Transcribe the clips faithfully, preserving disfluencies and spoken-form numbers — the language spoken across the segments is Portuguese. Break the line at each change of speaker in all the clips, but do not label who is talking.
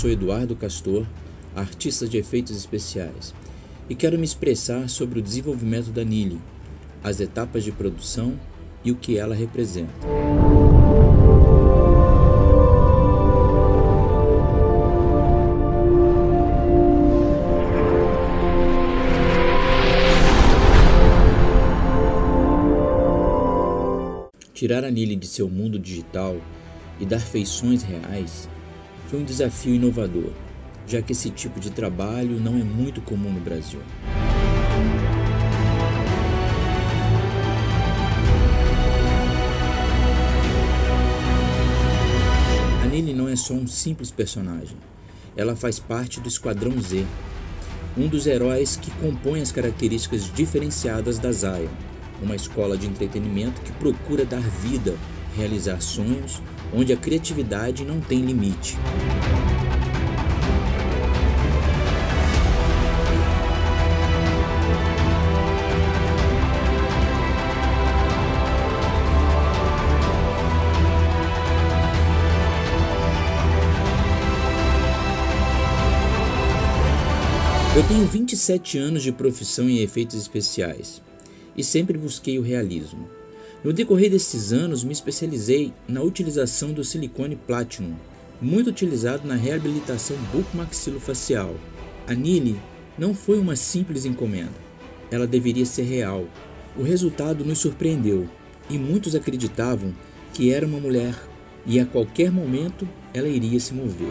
sou Eduardo Castor, artista de efeitos especiais, e quero me expressar sobre o desenvolvimento da Nili, as etapas de produção e o que ela representa. Tirar a Nili de seu mundo digital e dar feições reais foi um desafio inovador, já que esse tipo de trabalho não é muito comum no Brasil. A Nili não é só um simples personagem, ela faz parte do Esquadrão Z, um dos heróis que compõem as características diferenciadas da Zion, uma escola de entretenimento que procura dar vida, realizar sonhos, onde a criatividade não tem limite. Eu tenho vinte e sete anos de profissão em efeitos especiais e sempre busquei o realismo. No decorrer desses anos, me especializei na utilização do silicone Platinum, muito utilizado na reabilitação bucomaxilofacial. A Nili não foi uma simples encomenda, ela deveria ser real. O resultado nos surpreendeu e muitos acreditavam que era uma mulher e a qualquer momento ela iria se mover.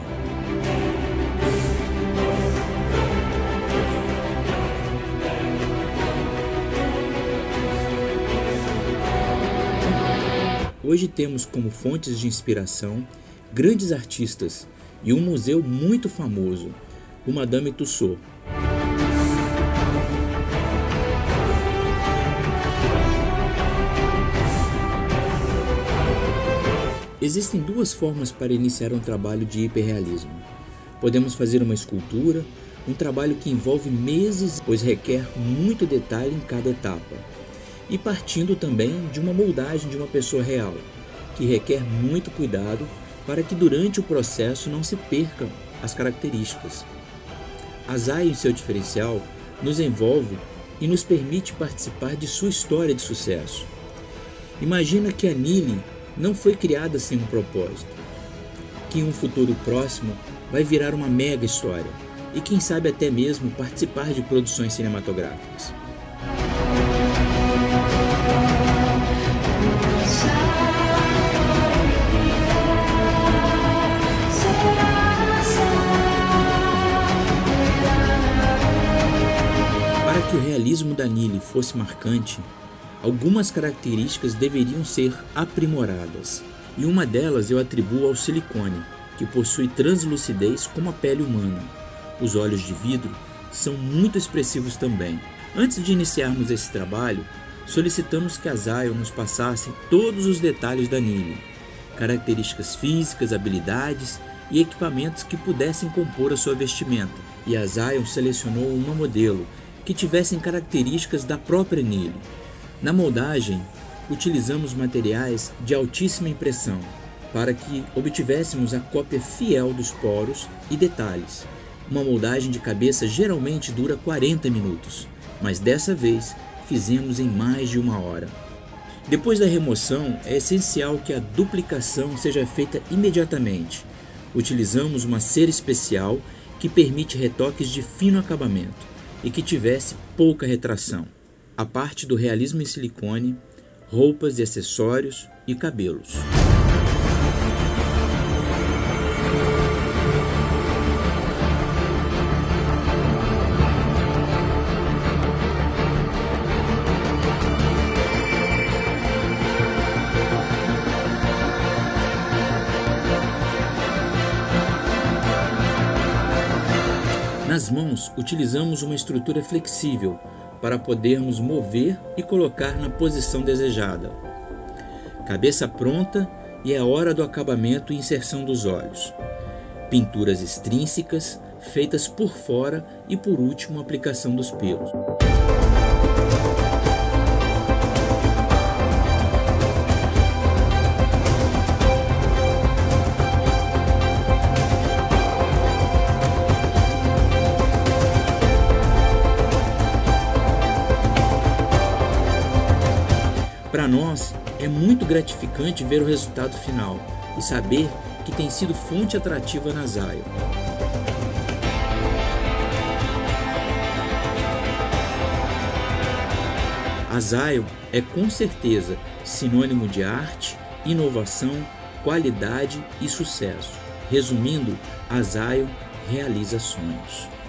Hoje temos como fontes de inspiração grandes artistas e um museu muito famoso, o Madame Tussauds. Existem duas formas para iniciar um trabalho de hiperrealismo. Podemos fazer uma escultura, um trabalho que envolve meses, pois requer muito detalhe em cada etapa. E partindo também de uma moldagem de uma pessoa real, que requer muito cuidado para que durante o processo não se percam as características. A Zion, em seu diferencial, nos envolve e nos permite participar de sua história de sucesso. Imagina que a Nili não foi criada sem um propósito, que em um futuro próximo vai virar uma mega história e quem sabe até mesmo participar de produções cinematográficas. Para que o realismo da Nili fosse marcante, algumas características deveriam ser aprimoradas, e uma delas eu atribuo ao silicone, que possui translucidez como a pele humana. Os olhos de vidro são muito expressivos também. Antes de iniciarmos esse trabalho, solicitamos que a Zion nos passasse todos os detalhes da Nili, características físicas, habilidades e equipamentos que pudessem compor a sua vestimenta, e a Zion selecionou uma modelo que tivessem características da própria Nili. Na moldagem, utilizamos materiais de altíssima impressão para que obtivéssemos a cópia fiel dos poros e detalhes. Uma moldagem de cabeça geralmente dura quarenta minutos, mas dessa vez fizemos em mais de uma hora. Depois da remoção, é essencial que a duplicação seja feita imediatamente. Utilizamos uma cera especial que permite retoques de fino acabamento e que tivesse pouca retração. A parte do realismo em silicone, roupas e acessórios e cabelos. Nas mãos, utilizamos uma estrutura flexível para podermos mover e colocar na posição desejada. Cabeça pronta e é hora do acabamento e inserção dos olhos. Pinturas extrínsecas feitas por fora e, por último, a aplicação dos pelos. Para nós, é muito gratificante ver o resultado final e saber que tem sido fonte atrativa na Zion. A Zion é com certeza sinônimo de arte, inovação, qualidade e sucesso. Resumindo, a Zion realiza sonhos.